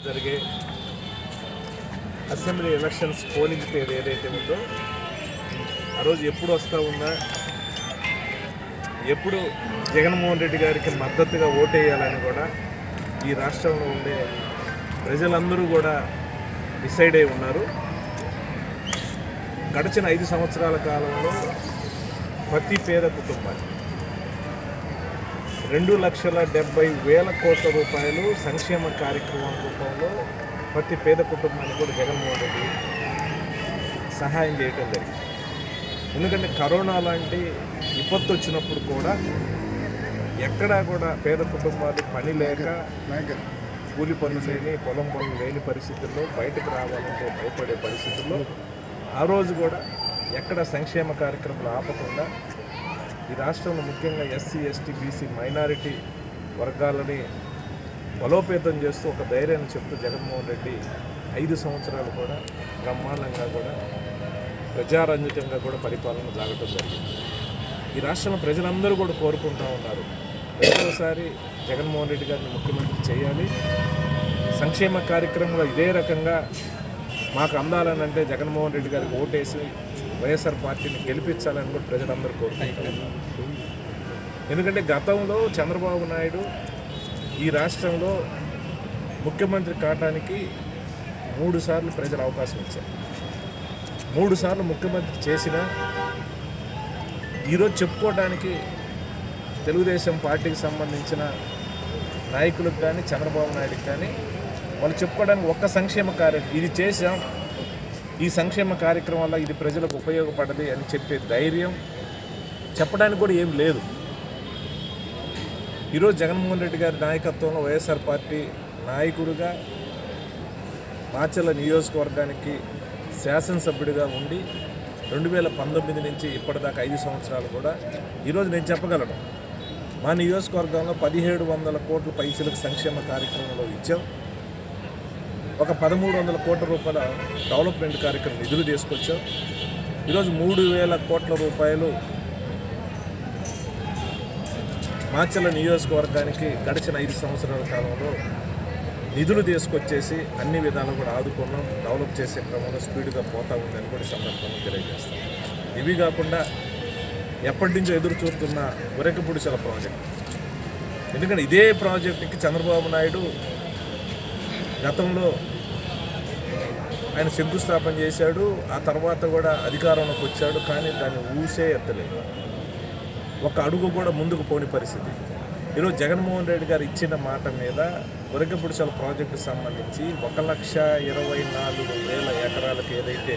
జరిగే assembly elections polling పేరు ఏదైతే ఉందో ఆ రోజు ఎప్పుడు వస్తూ ఉందా, ఎప్పుడు జగన్మోహన్ రెడ్డి గారికి మద్దతుగా ఓటేయాలని కూడా ఈ రాష్ట్రంలో ఉండే ప్రజలందరూ కూడా డిసైడ్ అయి ఉన్నారు. గడిచిన 5 సంవత్సరాల కాలంలో ప్రతి పేద కుటుంబానికి 2,70,000 కోట్ల రూపాయలు సంక్షేమ కార్యక్రమం రూపంలో ప్రతి పేద కుటుంబానికి కూడా జగన్మోహన్ రెడ్డి సహాయం చేయటం జరిగింది. ఎందుకంటే కరోనా లాంటి విపత్తు వచ్చినప్పుడు కూడా ఎక్కడా కూడా పేద కుటుంబాలు పని లేక కూలి పనులు లేని, పొలం పనులు లేని పరిస్థితుల్లో బయటకు రావాలంటే భయపడే పరిస్థితుల్లో ఆ రోజు కూడా ఎక్కడ సంక్షేమ కార్యక్రమాలు ఆపకుండా ఈ రాష్ట్రంలో ముఖ్యంగా ఎస్సీ, ఎస్టీ, బీసీ, మైనారిటీ వర్గాలని బలోపేతం చేస్తూ ఒక ధైర్యాన్ని చెప్తూ జగన్మోహన్ రెడ్డి 5 సంవత్సరాలు కూడా బ్రహ్మాండంగా కూడా ప్రజారంజితంగా కూడా పరిపాలన సాగటం జరిగింది. ఈ రాష్ట్రంలో ప్రజలందరూ కూడా కోరుకుంటూ ఉన్నారు, రెండోసారి జగన్మోహన్ రెడ్డి గారిని ముఖ్యమంత్రి చేయాలి, సంక్షేమ కార్యక్రమంలో ఇదే రకంగా మాకు అందాలని అంటే జగన్మోహన్ రెడ్డి గారికి ఓటేసి వైఎస్ఆర్ పార్టీని గెలిపించాలని కూడా ప్రజలందరూ కోరుకుంటారు. ఎందుకంటే గతంలో చంద్రబాబు నాయుడు ఈ రాష్ట్రంలో ముఖ్యమంత్రి కావడానికి 3 సార్లు ప్రజలు అవకాశం ఇచ్చారు. 3 సార్లు ముఖ్యమంత్రి చేసిన ఈరోజు చెప్పుకోవడానికి తెలుగుదేశం పార్టీకి సంబంధించిన నాయకులకు కానీ చంద్రబాబు నాయుడుకి కానీ వాళ్ళు చెప్పుకోవడానికి ఒక్క సంక్షేమ కార్యక్రమం ఇది చేసాం, ఈ సంక్షేమ కార్యక్రమం వల్ల ఇది ప్రజలకు ఉపయోగపడది అని చెప్పే ధైర్యం చెప్పడానికి కూడా ఏం లేదు. ఈరోజు జగన్మోహన్ రెడ్డి గారి నాయకత్వంలో వైఎస్ఆర్ పార్టీ నాయకుడిగా మాచర్ల నియోజకవర్గానికి శాసనసభ్యుడిగా ఉండి 2019 నుంచి ఇప్పటిదాకా 5 సంవత్సరాలు కూడా ఈరోజు నేను చెప్పగలను, మా నియోజకవర్గంలో 1,700 కోట్ల పైసలకు సంక్షేమ కార్యక్రమంలో ఇచ్చాం. ఒక 1,300 కోట్ల రూపాయల డెవలప్మెంట్ కార్యక్రమం నిధులు తీసుకొచ్చాం. ఈరోజు 3,000 కోట్ల రూపాయలు మాచర్ల నియోజకవర్గానికి గడిచిన 5 సంవత్సరాల కాలంలో నిధులు తీసుకొచ్చేసి అన్ని విధాలు కూడా ఆదుకున్నాం. డెవలప్ చేసే క్రమంలో స్పీడ్గా పోతూ ఉందని కూడా సందర్భంగా తెలియజేస్తాం. ఇవి కాకుండా ఎప్పటి నుంచో ఎదురు చూస్తున్న ఉరకపుడిసెల ప్రాజెక్ట్, ఎందుకంటే ఇదే ప్రాజెక్టుకి చంద్రబాబు నాయుడు గతంలో ఆయన శంకుస్థాపన చేశాడు, ఆ తర్వాత కూడా అధికారంలోకి వచ్చాడు, కానీ దాన్ని ఊసే ఎత్తలేదు, ఒక అడుగు కూడా ముందుకు పోని పరిస్థితి. ఈరోజు జగన్మోహన్ రెడ్డి గారు ఇచ్చిన మాట మీద ఉరకపుడిసెల ప్రాజెక్టుకు సంబంధించి 1,24,000 ఎకరాలకు ఏదైతే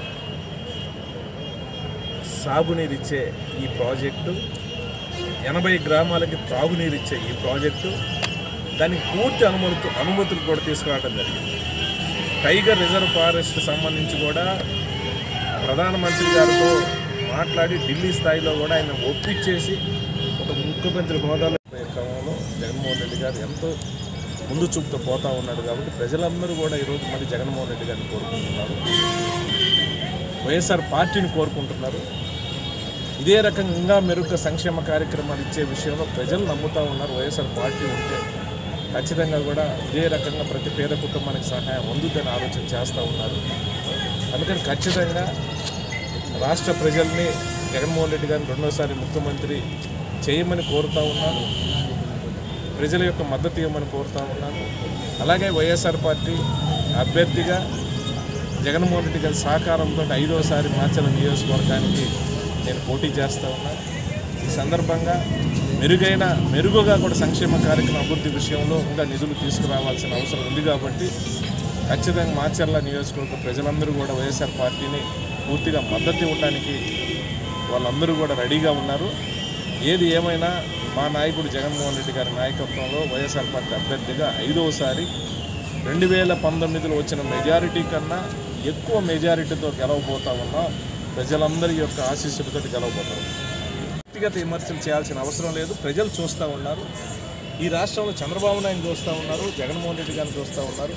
సాగునీరు ఇచ్చే ఈ ప్రాజెక్టు, 80 గ్రామాలకి త్రాగునీరు ఇచ్చే ఈ ప్రాజెక్టు, దానికి పూర్తి అనుమతులు కూడా తీసుకురావడం జరిగింది. టైగర్ రిజర్వ్ ఫారెస్ట్ సంబంధించి కూడా ప్రధానమంత్రి గారితో మాట్లాడి ఢిల్లీ స్థాయిలో కూడా ఆయన ఒప్పించేసి ఒక ముఖ్యమంత్రి హోదాలో క్రమంలో జగన్మోహన్ రెడ్డి గారు ఎంతో ముందు చూపుతూ పోతూ ఉన్నాడు. కాబట్టి ప్రజలందరూ కూడా ఈరోజు మళ్ళీ జగన్మోహన్ రెడ్డి గారిని కోరుకుంటున్నారు, వైఎస్ఆర్ పార్టీని కోరుకుంటున్నారు. ఇదే రకంగా ఇంకా మెరుగ్గా సంక్షేమ కార్యక్రమాలు ఇచ్చే విషయంలో ప్రజలు నమ్ముతూ ఉన్నారు. వైఎస్ఆర్ పార్టీ ఉంటే ఖచ్చితంగా కూడా ఇదే రకంగా ప్రతి పేద కుటుంబానికి సహాయం అందుతుందని ఆలోచన చేస్తూ ఉన్నారు. అందుకని ఖచ్చితంగా రాష్ట్ర ప్రజల్ని జగన్మోహన్ రెడ్డి గారిని రెండోసారి ముఖ్యమంత్రి చేయమని కోరుతూ ఉన్నాను, ప్రజల యొక్క మద్దతు ఇవ్వమని కోరుతూ ఉన్నాను. అలాగే వైఎస్ఆర్ పార్టీ అభ్యర్థిగా జగన్మోహన్ రెడ్డి గారి సహకారంతో 5వసారి మాచర్ల నియోజకవర్గానికి నేను పోటీ చేస్తూ ఉన్నాను. ఈ సందర్భంగా మెరుగుగా కూడా సంక్షేమ కార్యక్రమ అభివృద్ధి విషయంలో ఇంకా నిధులు తీసుకురావాల్సిన అవసరం ఉంది. కాబట్టి ఖచ్చితంగా మాచర్ల నియోజకవర్గ ప్రజలందరూ కూడా వైఎస్ఆర్ పార్టీని పూర్తిగా మద్దతు ఇవ్వడానికి వాళ్ళందరూ కూడా రెడీగా ఉన్నారు. ఏది ఏమైనా మా నాయకుడు జగన్మోహన్ రెడ్డి గారి నాయకత్వంలో వైఎస్ఆర్ పార్టీ అభ్యర్థిగా 5వసారి 2019లో వచ్చిన మెజారిటీ కన్నా ఎక్కువ మెజారిటీతో గెలవబోతా ఉన్నాం. ప్రజలందరి యొక్క ఆశీస్సులతో గెలవబోతాం. వ్యక్తిగత విమర్శలు చేయాల్సిన అవసరం లేదు, ప్రజలు చూస్తూ ఉన్నారు. ఈ రాష్ట్రంలో చంద్రబాబు నాయుడు చూస్తూ ఉన్నారు, జగన్మోహన్ రెడ్డి గారిని చూస్తూ ఉన్నారు.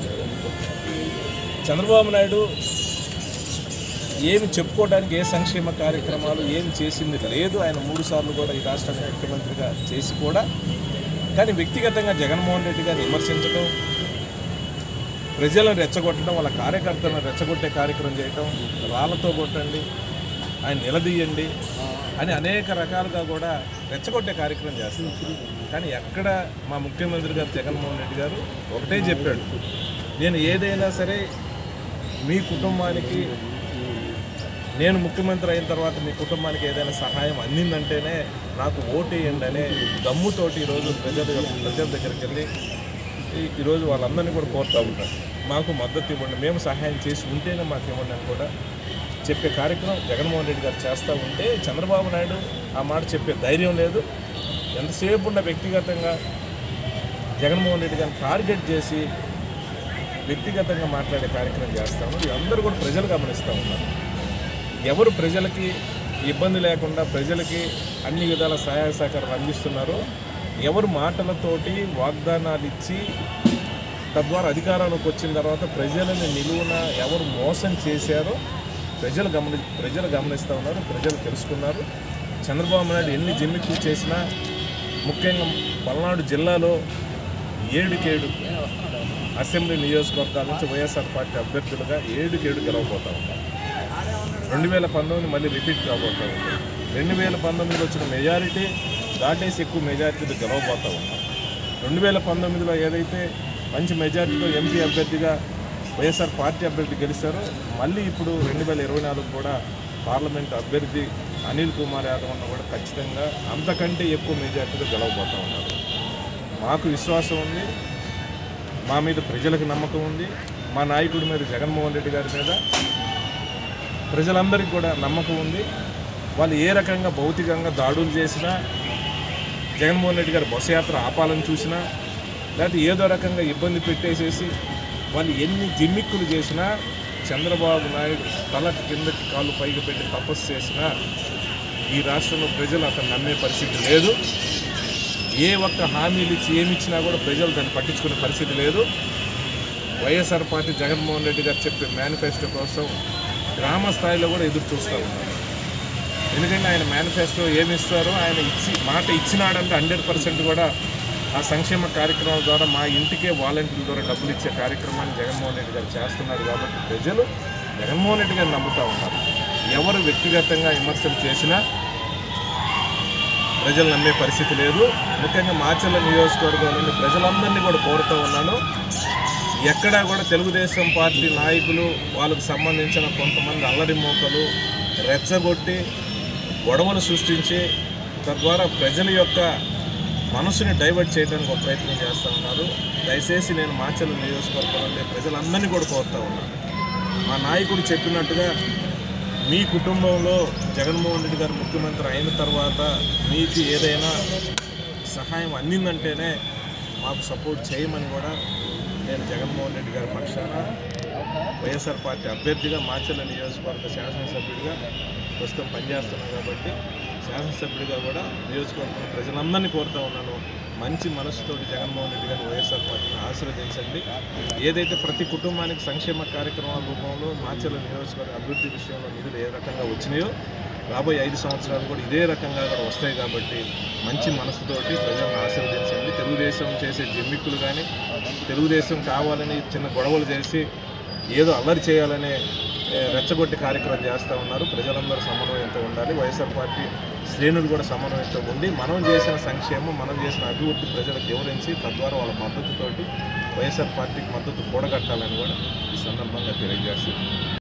చంద్రబాబు నాయుడు ఏమి చెప్పుకోవడానికి ఏ సంక్షేమ కార్యక్రమాలు ఏమి చేసింది లేదు. ఆయన 3 సార్లు కూడా ఈ రాష్ట్ర ముఖ్యమంత్రిగా చేసి కూడా, కానీ వ్యక్తిగతంగా జగన్మోహన్ రెడ్డి గారిని విమర్శించడం, ప్రజలను రెచ్చగొట్టడం, వాళ్ళ కార్యకర్తలను రెచ్చగొట్టే కార్యక్రమం చేయటం, రాళ్లతో కొట్టండి, ఆయన నిలదీయండి అని అనేక రకాలుగా కూడా రెచ్చగొట్టే కార్యక్రమం చేస్తున్నారు. కానీ ఎక్కడ మా ముఖ్యమంత్రి గారు జగన్మోహన్ రెడ్డి గారు ఒకటే చెప్పాడు, నేను ఏదైనా సరే మీ కుటుంబానికి, నేను ముఖ్యమంత్రి అయిన తర్వాత మీ కుటుంబానికి ఏదైనా సహాయం అందిందంటేనే నాకు ఓటేయండి అనే దమ్ముతోటి ఈరోజు ప్రజల దగ్గరికి వెళ్ళి ఈరోజు వాళ్ళందరినీ కూడా కోరుతూ ఉంటారు, మాకు మద్దతు ఇవ్వండి, మేము సహాయం చేసి ఉంటేనే మాకు ఇవ్వండి అని కూడా చెప్పే కార్యక్రమం జగన్మోహన్ రెడ్డి గారు చేస్తూ ఉంటే చంద్రబాబు నాయుడు ఆ మాట చెప్పే ధైర్యం లేదు. ఎంతసేపు ఉన్న వ్యక్తిగతంగా జగన్మోహన్ రెడ్డి గారిని టార్గెట్ చేసి వ్యక్తిగతంగా మాట్లాడే కార్యక్రమం చేస్తాము. ఇది అందరూ కూడా ప్రజలు గమనిస్తూ ఉన్నారు. ఎవరు ప్రజలకి ఇబ్బంది లేకుండా ప్రజలకి అన్ని విధాల సహాయ సహకారాలు అందిస్తున్నారో, ఎవరు మాటలతోటి వాగ్దానాలు ఇచ్చి తద్వారా అధికారంలోకి వచ్చిన తర్వాత ప్రజలని నిలువున ఎవరు మోసం చేశారో ప్రజలు గమనిస్తూ ఉన్నారు, ప్రజలు తెలుసుకున్నారు. చంద్రబాబు నాయుడు ఎన్ని జిమ్మిక్కులు చేసినా, ముఖ్యంగా పల్నాడు జిల్లాలో 7 అసెంబ్లీ నియోజకవర్గాల నుంచి వైఎస్ఆర్ పార్టీ అభ్యర్థులుగా 7 గెలవబోతూ ఉంటారు. 2019 మళ్ళీ రిపీట్ కాబోతూ ఉంది. 2019లో వచ్చిన మెజారిటీ దాటేసి ఎక్కువ మెజారిటీతో గెలవబోతూ ఉన్నారు. 2019లో ఏదైతే మంచి మెజారిటీతో ఎంపీ అభ్యర్థిగా వైఎస్ఆర్ పార్టీ అభ్యర్థి గెలిచారో, మళ్ళీ ఇప్పుడు 2024 కూడా పార్లమెంట్ అభ్యర్థి అనిల్ కుమార్ యాదవ్ అన్న కూడా ఖచ్చితంగా అంతకంటే ఎక్కువ మెజారిటీతో గెలవబోతూ ఉన్నారు. మాకు విశ్వాసం ఉంది, మా మీద ప్రజలకు నమ్మకం ఉంది, మా నాయకుడి మీద జగన్మోహన్ రెడ్డి గారి మీద ప్రజలందరికీ కూడా నమ్మకం ఉంది. వాళ్ళు ఏ రకంగా భౌతికంగా దాడులు చేసినా, జగన్మోహన్ రెడ్డి గారి బస్సు యాత్ర ఆపాలని చూసినా, లేకపోతే ఏదో రకంగా ఇబ్బంది పెట్టేసేసి వాళ్ళు ఎన్ని జిమ్మిక్కులు చేసినా, చంద్రబాబు నాయుడు తలకు కిందకి కాళ్ళు పైకి పెట్టి తపస్సు చేసినా ఈ రాష్ట్రంలో ప్రజలు అతను నమ్మే పరిస్థితి లేదు. ఏ ఒక్క హామీలు ఇచ్చి ఏమిచ్చినా కూడా ప్రజలు దాన్ని పట్టించుకునే పరిస్థితి లేదు. వైఎస్ఆర్ పార్టీ జగన్మోహన్ రెడ్డి గారు చెప్పే మేనిఫెస్టో కోసం గ్రామ స్థాయిలో కూడా ఎదురు చూస్తూ ఉన్నారు. ఎందుకంటే ఆయన మేనిఫెస్టో ఏమి ఇస్తారో, ఆయన మాట ఇచ్చినాడంటే 100% కూడా ఆ సంక్షేమ కార్యక్రమాల ద్వారా మా ఇంటికే వాలంటీర్ల ద్వారా డబ్బులు ఇచ్చే కార్యక్రమాన్ని జగన్మోహన్ రెడ్డి గారు చేస్తున్నారు. కాబట్టి ప్రజలు జగన్మోహన్ రెడ్డి గారిని నమ్ముతూ ఉన్నారు. ఎవరు వ్యక్తిగతంగా విమర్శలు చేసినా ప్రజలు నమ్మే పరిస్థితి లేదు. ముఖ్యంగా మాచర్ల నియోజకవర్గం నుండి ప్రజలందరినీ కూడా కోరుతూ ఉన్నాను, ఎక్కడా కూడా తెలుగుదేశం పార్టీ నాయకులు వాళ్ళకు సంబంధించిన కొంతమంది అల్లరి మోకలు రెచ్చగొట్టి గొడవలు సృష్టించి తద్వారా ప్రజల యొక్క మనసుని డైవర్ట్ చేయడానికి ఒక ప్రయత్నం చేస్తూ ఉన్నారు. దయచేసి నేను మాచర్ల నియోజకవర్గంలో ప్రజలందరినీ కూడా కోరుతూ ఉన్నాను, మా నాయకుడు చెప్పినట్టుగా మీ కుటుంబంలో జగన్మోహన్ రెడ్డి గారు ముఖ్యమంత్రి అయిన తర్వాత మీకు ఏదైనా సహాయం అందిందంటేనే మాకు సపోర్ట్ చేయమని కూడా నేను జగన్మోహన్ రెడ్డి గారి పక్షాన వైఎస్ఆర్ పార్టీ అభ్యర్థిగా మాచర్ల నియోజకవర్గ శాసనసభ్యుడిగా ప్రస్తుతం పనిచేస్తున్నాను. కాబట్టి శాసనసభ్యుడిగా కూడా నియోజకవర్గం ప్రజలందరినీ కోరుతూ ఉన్నాను, మంచి మనసుతోటి జగన్మోహన్ రెడ్డి గారు వైఎస్ఆర్ పార్టీని ఆశీర్వదించండి. ఏదైతే ప్రతి కుటుంబానికి సంక్షేమ కార్యక్రమాల రూపంలో మాచర్ల నియోజకవర్గ అభివృద్ధి విషయంలో నిధులు ఏ రకంగా వచ్చినాయో రాబోయే 5 సంవత్సరాలు కూడా ఇదే రకంగా కూడా వస్తాయి. కాబట్టి మంచి మనసుతోటి ప్రజలను ఆశీర్వదించండి. తెలుగుదేశం చేసే జిమ్మిక్కులు కానీ, తెలుగుదేశం కావాలని చిన్న గొడవలు చేసి ఏదో అల్లరి చేయాలనే రెచ్చగొట్టి కార్యక్రమం చేస్తూ ఉన్నారు. ప్రజలందరూ సమన్వయంతో ఉండాలి. వైఎస్ఆర్ పార్టీ శ్రేణులు కూడా సమన్వయంతో ఉండి మనం చేసిన సంక్షేమం, మనం చేసిన అభివృద్ధి ప్రజలకు వివరించి తద్వారా వాళ్ళ మద్దతుతోటి వైఎస్ఆర్ పార్టీకి మద్దతు కూడగట్టాలని కూడా ఈ సందర్భంగా తెలియజేస్తుంది.